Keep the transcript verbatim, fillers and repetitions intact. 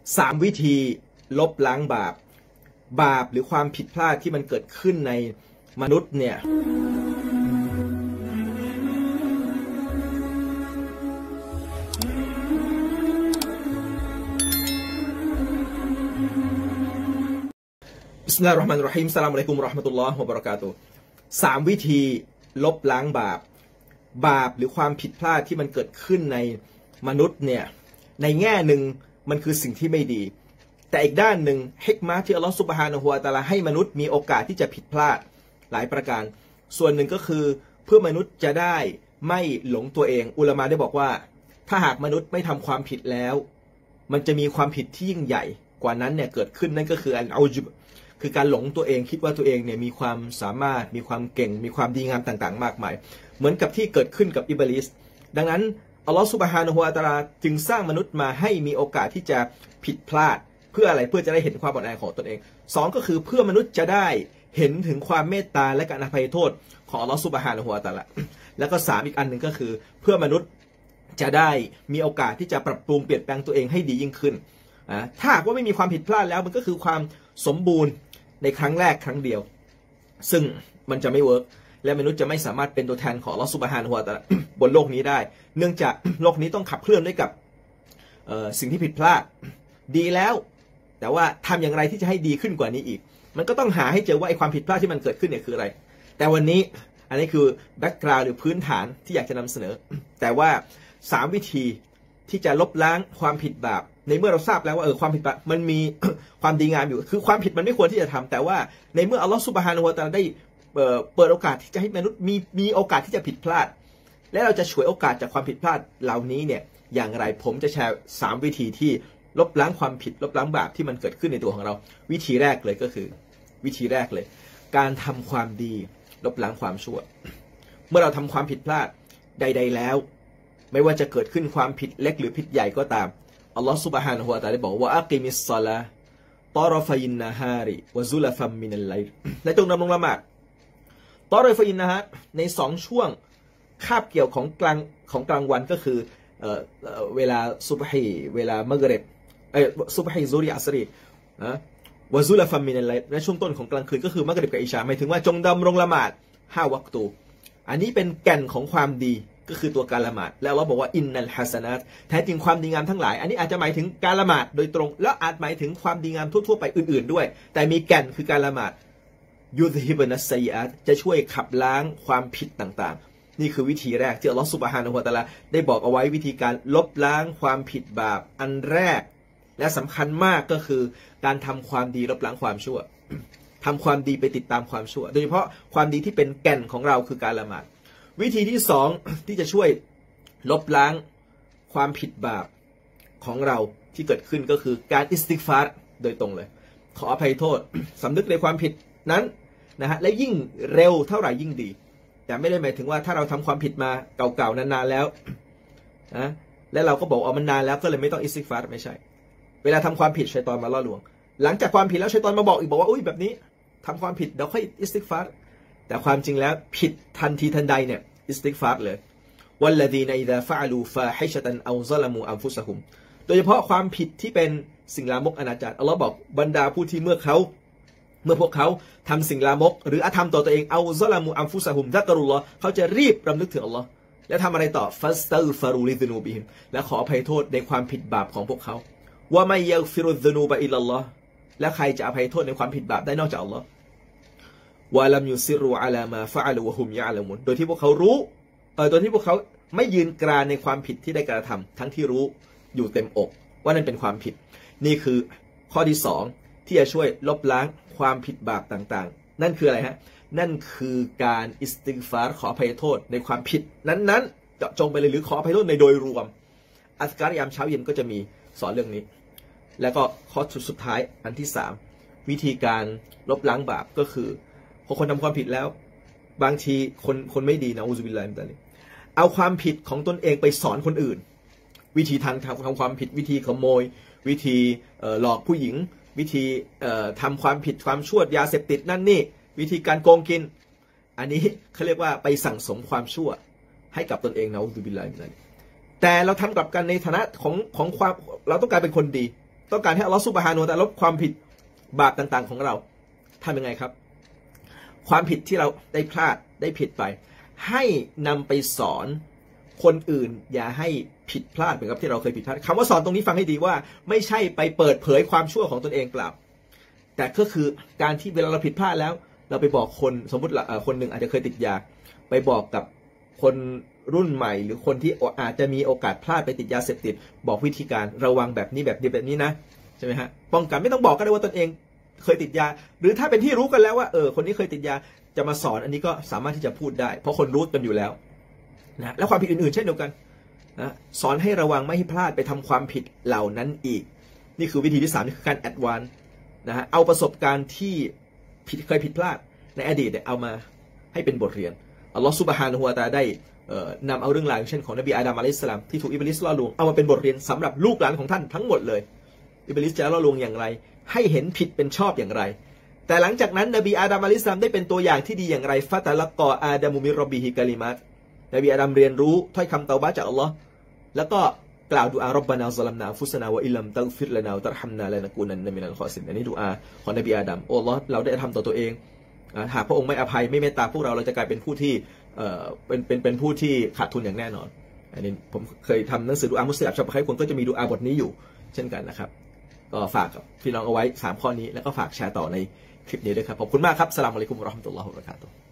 สามวิธีลบล้างบาปบาปหรือความผิดพลาดที่มันเกิดขึ้นในมนุษย์เนี่ยบิสมิลลาฮิรเราะห์มานิรเราะฮีม อัสสลามุอะลัยกุม วะเราะห์มะตุลลอฮ์ วะบะเราะกาตุฮ์ สามวิธีลบล้างบาปบาปหรือความผิดพลาดที่มันเกิดขึ้นในมนุษย์เนี่ยในแง่หนึ่งมันคือสิ่งที่ไม่ดีแต่อีกด้านหนึ่งฮิกมะห์ที่อัลลอฮฺซุบฮานะฮูวะตะอาลาให้มนุษย์มีโอกาสที่จะผิดพลาดหลายประการส่วนหนึ่งก็คือเพื่อมนุษย์จะได้ไม่หลงตัวเองอุลามะได้บอกว่าถ้าหากมนุษย์ไม่ทำความผิดแล้วมันจะมีความผิดที่ยิ่งใหญ่กว่านั้นเนี่ยเกิดขึ้นนั่นก็คืออันเอาจุบคือการหลงตัวเองคิดว่าตัวเองเนี่ยมีความสามารถมีความเก่งมีความดีงามต่างๆมากมายเหมือนกับที่เกิดขึ้นกับอิบลิสดังนั้นอัลลอฮฺซุบฮานะฮูวะตะอาลาจึงสร้างมนุษย์มาให้มีโอกาสที่จะผิดพลาดเพื่ออะไรเพื่อจะได้เห็นความอ่อนแอของตนเองสองก็คือเพื่อมนุษย์จะได้เห็นถึงความเมตตาและการอภัยโทษของอัลลอฮฺซุบฮานะฮูวะตะอาลาแล้วก็สามอีกอันหนึ่งก็คือเพื่อมนุษย์จะได้มีโอกาสที่จะปรับปรุงเปลี่ยนแปลงตัวเองให้ดียิ่งขึ้นถ้าหากว่าไม่มีความผิดพลาดแล้วมันก็คือความสมบูรณ์ในครั้งแรกครั้งเดียวซึ่งมันจะไม่เวิร์กและมนุษย์จะไม่สามารถเป็นตัวแทนของอัลเลาะห์ซุบฮานะฮูวะตะอาลาบนโลกนี้ได้เนื่องจากโลกนี้ต้องขับเคลื่อนด้วยกับสิ่งที่ผิดพลาดดีแล้วแต่ว่าทำอย่างไรที่จะให้ดีขึ้นกว่านี้อีกมันก็ต้องหาให้เจอว่าไอ้ความผิดพลาดที่มันเกิดขึ้นเนี่ยคืออะไรแต่วันนี้อันนี้คือแบ็กกราวด์หรือพื้นฐานที่อยากจะนำเสนอแต่ว่าสามวิธีที่จะลบล้างความผิดบาปในเมื่อเราทราบแล้วว่าเออความผิดบาปมันมี ความดีงามอยู่คือความผิดมันไม่ควรที่จะทำแต่ว่าในเมื่ออัลลอฮฺซุบฮานะฮูวะตะอาลาได้เปิดโอกาสที่จะให้มนุษย์มีมีโอกาสที่จะผิดพลาดและเราจะฉวยโอกาสจากความผิดพลาดเหล่านี้เนี่ยอย่างไรผมจะแชร์สามวิธีที่ลบล้างความผิดลบล้างบาปที่มันเกิดขึ้นในตัวของเราวิธีแรกเลยก็คือวิธีแรกเลยการทำความดีลบล้างความชั่วเมื่อเราทำความผิดพลาดใดๆแล้วไม่ว่าจะเกิดขึ้นความผิดเล็กหรือผิดใหญ่ก็ตามอัลลอฮฺซุบฮานะฮูวะตะอาลาได้บอกว่าอักิมิสศอลาตอรฟัยนนะฮาริวะซุลฟัมมินัลไลล์และจงดำรงละหมาดตอรฟัยนนะฮาร์ในสองช่วงคาบเกี่ยวของกลางของกลางวันก็คือเอ่อเวลาซุบฮีเวลามะกริบเอ่อซุบฮีซุริอัสรีนะวะซุลฟัมมินัลไลล์ในช่วงต้นของกลางคืนก็คือมะกริบกับอิชาหมายถึงว่าจงดำรงละหมาดห้าวักตูอันนี้เป็นแก่นของความดีก็คือตัวการละหมาดแล้วเราบอกว่าอินนัลฮัสนัตแท้จริงความดีงามทั้งหลายอันนี้อาจจะหมายถึงการละหมาดโดยตรงแล้วอาจหมายถึงความดีงามทั่วๆไปอื่นๆด้วยแต่มีแก่นคือการละหมาดยุซฮิบนัสซัยอาตจะช่วยขับล้างความผิดต่างๆนี่คือวิธีแรกที่อัลลอฮฺซุบฮานะฮูวะตะอาลาได้บอกเอาไว้วิธีการลบล้างความผิดบาปอันแรกและสำคัญมากก็คือการทำความดีลบล้างความชั่วทำความดีไปติดตามความชั่วโดยเฉพาะความดีที่เป็นแก่นของเราคือการละหมาดวิธีที่สองที่จะช่วยลบล้างความผิดบาปของเราที่เกิดขึ้นก็คือการอิสติฆฟารโดยตรงเลยขออภัยโทษสำนึกในความผิดนั้นนะฮะและยิ่งเร็วเท่าไหร่ยิ่งดีแต่ไม่ได้หมายถึงว่าถ้าเราทำความผิดมาเก่าๆนานๆแล้วนะและเราก็บอกเอามันนานแล้วก็เลยไม่ต้องอิสติฆฟารไม่ใช่เวลาทำความผิดชัยฏอนมาล่อลวงหลังจากความผิดแล้วชัยฏอนมาบอกอีกบอกว่าอุ้ยแบบนี้ทำความผิดเดี๋ยวค่อยอิสติฆฟารแต่ความจริงแล้วผิดทันทีทันใดเนี่ยอิสติฆฟารเลยวัลลดีนอิซาฟะอลูฟาฮิชะตันเอาซะละมูอันฟุซะฮุมโดยเฉพาะความผิดที่เป็นสิ่งลามกอนาจารอัลเลาะห์บอกบรรดาผู้ที่เมื่อเขาเมื่อพวกเขาทำสิ่งลามกหรืออาธรรมต่อตัวเองเอาซะละมูอันฟุซะฮุมซักรุลลอฮ์เขาจะรีบรำลึกถึงอัลเลาะห์และทำอะไรต่อฟัสตัฆฟารูลิซุนูบิฮิมและขออภัยโทษในความผิดบาปของพวกเขาว่าไม่ยัฆฟิรุซุนูบะอิลลัลลอฮ์และใครจะอภัยโทษในความผิดบาปได้นอกจากอัลเลาะห์วะลัมยุซิรูอะลามาฟะอะลูวะฮุมยะอ์ละมุนโดยที่พวกเขารู้เออโดยที่พวกเขาไม่ยืนกรานในความผิดที่ได้กระทำทั้งที่รู้อยู่เต็มอกว่านั่นเป็นความผิดนี่คือข้อที่สองที่จะช่วยลบล้างความผิดบาปต่างๆนั่นคืออะไรฮะนั่นคือการอิสติฆฟารขออภัยโทษในความผิดนั้นๆเจาะจงไปเลยหรือขออภัยโทษในโดยรวมอัสการยามเช้าเย็นก็จะมีสอนเรื่องนี้แล้วก็ข้อสุดท้ายอันที่สามวิธีการลบล้างบาปก็คือพอคนทำความผิดแล้วบางทีคนคนไม่ดีนะอูซุบิลลาฮิมินซาลิกเอาความผิดของตนเองไปสอนคนอื่นวิธีทางทำความผิดวิธีขโมยวิธีหลอกผู้หญิงวิธีทำความผิดความชั่วยาเสพติดนั่นนี่วิธีการโกงกินอันนี้เขาเรียกว่าไปสั่งสมความชั่วให้กับตนเองนะอูซุบิลลาฮิมินซาลิกแต่เราทำกลับกันในฐานะของของความเราต้องการเป็นคนดีต้องการให้อัลลอฮฺซุบฮานะฮูวะตะอาลาลบความผิดบาปต่างๆของเราทำยังไงครับความผิดที่เราได้พลาดได้ผิดไปให้นำไปสอนคนอื่นอย่าให้ผิดพลาดเหมือนกับที่เราเคยผิดพลาดคำว่าสอนตรงนี้ฟังให้ดีว่าไม่ใช่ไปเปิดเผยความชั่วของตนเองเปล่าแต่ก็คือการที่เวลาเราผิดพลาดแล้วเราไปบอกคนสมมติคนหนึ่งอาจจะเคยติดยาไปบอกกับคนรุ่นใหม่หรือคนที่อาจจะมีโอกาสพลาดไปติดยาเสพติดบอกวิธีการระวังแบบนี้แบบนี้แบบนี้นะใช่ไหมฮะป้องกันไม่ต้องบอกก็ได้ว่าตนเองเคยติดยาหรือถ้าเป็นที่รู้กันแล้วว่าเออคนนี้เคยติดยาจะมาสอนอันนี้ก็สามารถที่จะพูดได้เพราะคนรู้กันอยู่แล้วนะและความผิดอื่นๆเช่นเดียวกันนะสอนให้ระวังไม่ให้พลาดไปทำความผิดเหล่านั้นอีกนี่คือวิธีที่สามนี่คือการแอดวานซ์นะฮะเอาประสบการณ์ที่ผิดเคยผิดพลาดในอดีตเนี่ยเอามาให้เป็นบทเรียนอัลลอฮฺซุบฮานะฮูวะตะอาลาได้นำเอาเรื่องราวเช่นของนบีอาดัมอะลัยฮิสสลามที่ถูกอิบลิสล่อลวงเอามาเป็นบทเรียนสำหรับลูกหลานของท่านทั้งหมดเลยอิบลิสจะล่อลวงอย่างไรให้เห็นผิดเป็นชอบอย่างไรแต่หลังจากนั้นนบีอาดัมอะลัยฮิสสลามได้เป็นตัวอย่างที่ดีอย่างไรฟะตะละกออาดัมุมิรร็อบบิฮิกะลิมัตนบีอาดัมเรียนรู้ถ้อยคำเตาบะห์จากอัลลอฮ์แล้วก็กล่าวดุอาร็อบบานาซะลัมนาอันฟุสนา วะอิลลัมตัฆฟิรลานาวะตัรฮัมนา ลานะกูนันนะมินัลคอซิรินอันนี้ดุอาของนบีอาดัมโอ้อัลลอฮ์เราได้ทำต่อตัวเองหากพระองค์ไม่อภัยไม่เมตตาพวกเราเราจะกลายเป็นผู้ที่เอ่อเป็นเป็นเป็นผู้ที่ขาดทุนอย่างแน่นอนอันนี้ผมเคยทำหนังสือดุอามุสลิมชอบใครคนก็จะมีดุอาบทนี้อยู่เช่นกันนะครับก็ฝากกับพี่น้องเอาไว้สามข้อนี้แล้วก็ฝากแชร์ต่อในคลิปนี้ด้วยครับขอบคุณมากครับอัสสลามุอะลัยกุมวะเราะห์มะตุลลอฮิวะบะเราะกาตุฮ์